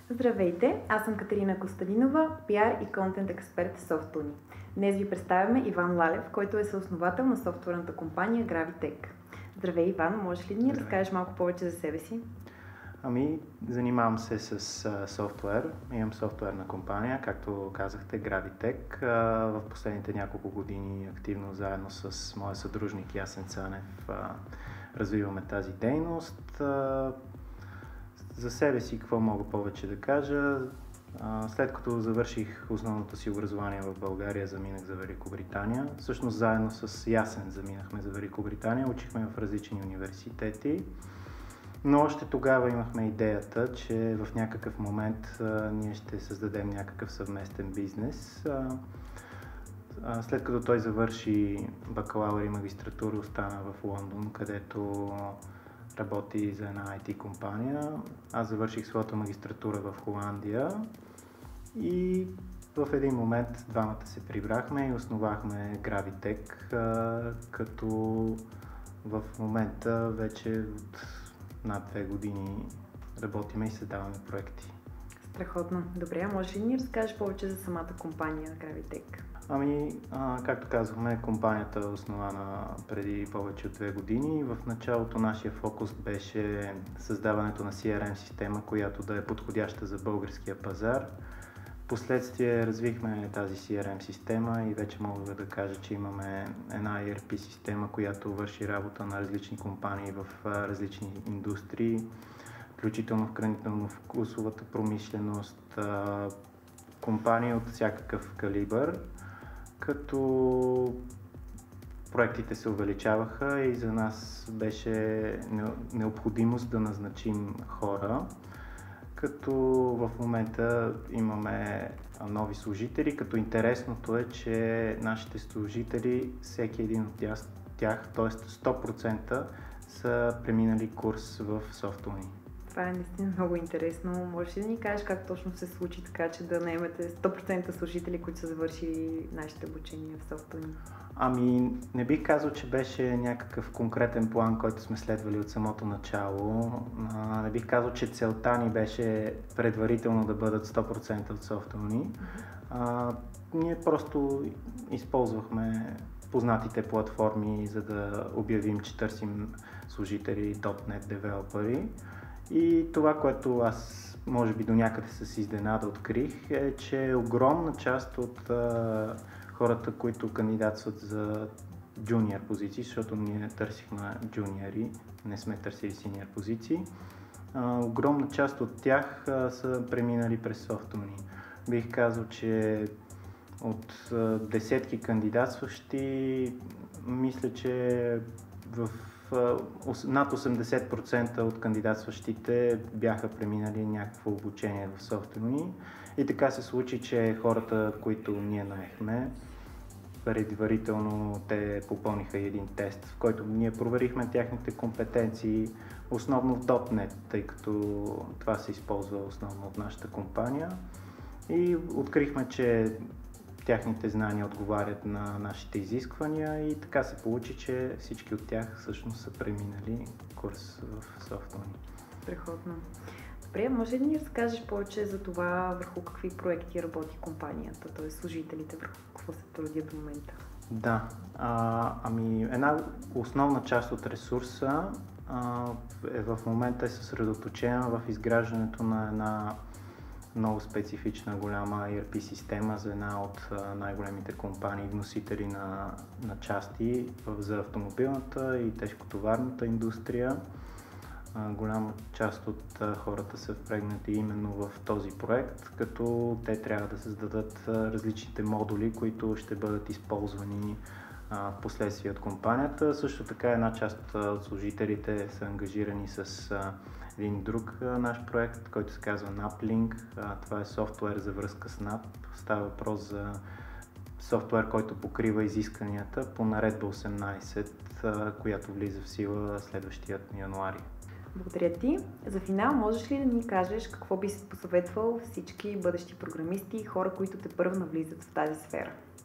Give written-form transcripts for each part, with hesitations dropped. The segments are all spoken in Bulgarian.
Здравейте, аз съм Катерина Костадинова, пиар и контент експерт в Softuni. Днес ви представяме Иван Лалев, който е съосновател на софтуерната компания Gravitech. Здравей, Иван, можеш ли да ни разкажеш малко повече за себе си? Занимавам се с софтуер. Имам софтуерна компания, както казахте, Gravitech. В последните няколко години активно заедно с моя съдружник Ясен Цанев развиваме тази дейност. За себе си какво мога повече да кажа? След като завърших основното си образование в България, заминах за Великобритания. Всъщност заедно с Ясен заминахме за Великобритания, учихме в различни университети. Но още тогава имахме идеята, че в някакъв момент ние ще създадем някакъв съвместен бизнес. След като той завърши бакалавър и магистратура, остана в Лондон, където работи за една IT компания. Аз завърших своята магистратура в Холандия и в един момент двамата се прибрахме и основахме Gravitech, като в момента вече от над 2 години работиме и създаваме проекти. Страхотно. Добре, а може ли да ни разкажеш повече за самата компания Gravitech? Както казахме, компанията е основана преди повече от 2 години. В началото нашия фокус беше създаването на CRM система, която да е подходяща за българския пазар. Впоследствие развихме тази CRM система и вече мога да кажа, че имаме една ERP система, която върши работа на различни компании в различни индустрии, включително в хранително-вкусовата промишленост, компании от всякакъв калибър, като проектите се увеличаваха и за нас беше необходимост да назначим хора, като в момента имаме нови служители, като интересното е, че нашите служители, всеки един от тях, т.е. 100% са преминали курс в Softuni. Това е наистина много интересно. Можеш ли да ни кажеш как точно се случи така, че да наемете 100% служители, които са завършили нашите обучения в Softuni? Не бих казал, че беше някакъв конкретен план, който сме следвали от самото начало. Не бих казал, че целта ни беше предварително да бъдат 100% от Softuni. Ние просто използвахме познатите платформи, за да обявим, че търсим служители .NET девелопери. И това, което аз може би до някъде с изненада открих, е, че огромна част от хората, които кандидатстват за джуниор позиции, защото ние търсихме джуниори, не сме търсили синьор позиции, огромна част от тях са преминали през Softuni. Бих казал, че от десетки кандидатстващи, мисля, че в над 80% от кандидатстващите бяха преминали някакво обучение в Softuni и така се случи, че хората, които ние наехме, предварително те попълниха един тест, в който ние проверихме тяхните компетенции, основно в .NET, тъй като това се използва основно от нашата компания и открихме, че тяхните знания отговарят на нашите изисквания и така се получи, че всички от тях всъщност са преминали курс в Softuni. Страхотно. Добре, може ли да ни разкажеш повече за това върху какви проекти работи компанията, т.е. служителите, върху какво се трудят до момента? Да, една основна част от ресурса в момента е съсредоточена в изграждането на една много специфична голяма ERP система за една от най-големите компании, вносители на части за автомобилната и тежкотоварната индустрия. Голяма част от хората са впрегнати именно в този проект, като те трябва да създадат различните модули, които ще бъдат използвани в последствие от компанията. Също така една част от служителите са ангажирани с един друг наш проект, който се казва NAPLink. Това е софтуер за връзка с NAP. Става въпрос за софтуер, който покрива изискванията по наредба 18, която влиза в сила следващият януари. Благодаря ти. За финал, можеш ли да ни кажеш какво би се посъветвал всички бъдещи програмисти и хора, които те първо навлизат в тази сфера?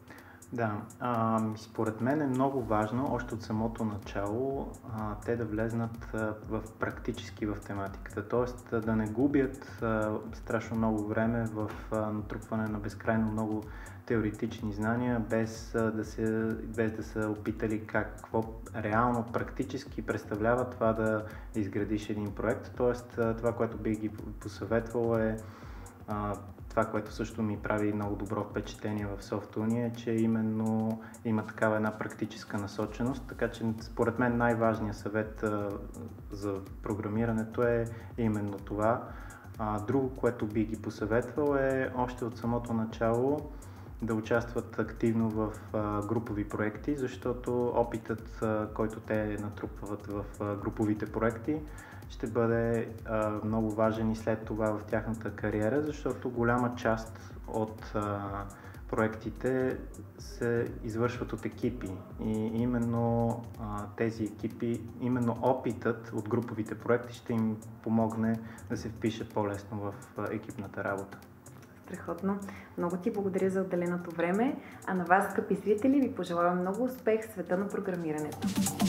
Да, според мен е много важно още от самото начало те да влезнат практически в тематиката, т.е. да не губят страшно много време в натрупване на безкрайно много теоретични знания, без да са опитали какво реално практически представлява това да изградиш един проект. Т.е. това, което бих ги посъветвал е това, което също ми прави много добро впечатление в SoftUni е, че именно има такава една практическа насоченост, така че според мен най-важният съвет за програмирането е именно това. Друго, което би ги посъветвал е още от самото начало да участват активно в групови проекти, защото опитът, който те натрупват в груповите проекти, ще бъде много важен и след това в тяхната кариера, защото голяма част от проектите се извършват от екипи и именно тези екипи, именно опитът от груповите проекти ще им помогне да се впишат по-лесно в екипната работа. Страхотно. Много ти благодаря за отделеното време, а на вас, скъпи зрители, ви пожелавам много успех в света на програмирането.